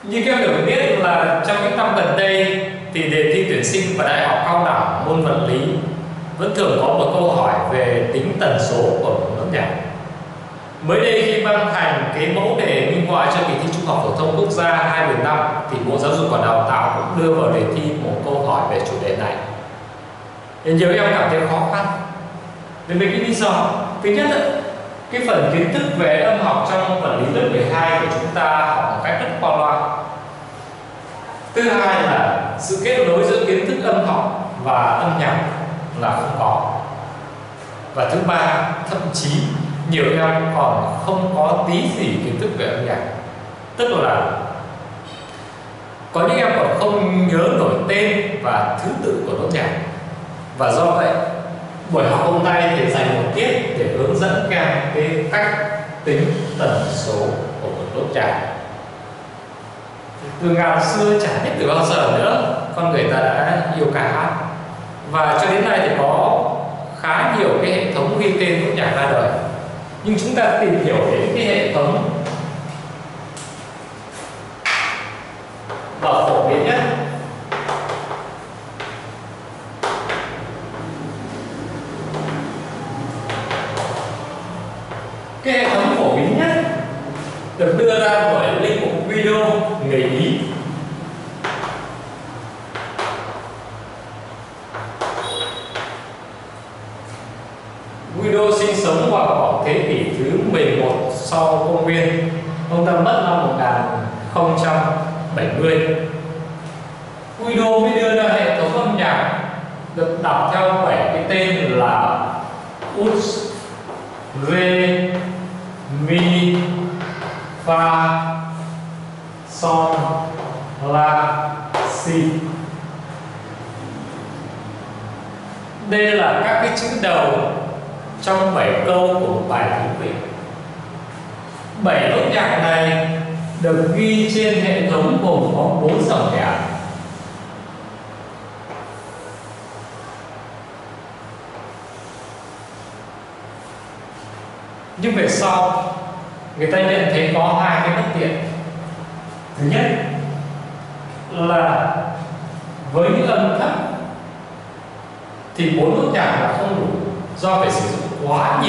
Như các em được biết là trong những năm gần đây thì đề thi tuyển sinh vào đại học cao đẳng môn vật lý vẫn thường có một câu hỏi về tính tần số của một nốt nhạc. Mới đây khi ban hành cái mẫu đề minh họa cho kỳ thi Trung học phổ thông quốc gia 2015 thì Bộ Giáo dục và Đào tạo cũng đưa vào đề thi một câu hỏi về chủ đề này. Thì nhiều em cảm thấy khó khăn. Vì mấy cái lý do. Thứ nhất, cái phần kiến thức về âm học trong vật lý lớp 12 của chúng ta học một cách rất qua loa. Thứ hai là sự kết nối giữa kiến thức âm học và âm nhạc là không có. Và thứ ba, thậm chí nhiều em còn không có tí gì kiến thức về âm nhạc. Tức là có những em còn không nhớ nổi tên và thứ tự của nốt nhạc. Và do vậy, buổi học hôm nay thì dành một tiết để hướng dẫn các em cái cách tính tần số của một nốt nhạc. Từ ngàn xưa chả biết từ bao giờ nữa con người ta đã yêu ca hát, và cho đến nay thì có khá nhiều cái hệ thống ghi tên nốt nhạc ra đời. Nhưng chúng ta tìm hiểu đến cái hệ thống và phổ biến nhất được đưa ra bởi linh mục Guido người Ý. Guido sinh sống vào khoảng thế kỷ thứ 11 sau công nguyên. Ông ta mất năm 1070. Guido mới đưa ra hệ thống âm nhạc được đọc theo 7 cái tên là Ut, Re, Mi, Fa, Son, La, Si. Đây là các cái chữ đầu trong 7 câu của một bài thú vị. 7 nốt nhạc này được ghi trên hệ thống gồm có 4 dòng nhạc. Nhưng về sau người ta nhận thấy có hai cái bất tiện. Thứ nhất là với những âm thấp thì 4 nốt nhạc là không đủ, do phải sử dụng quá nhiều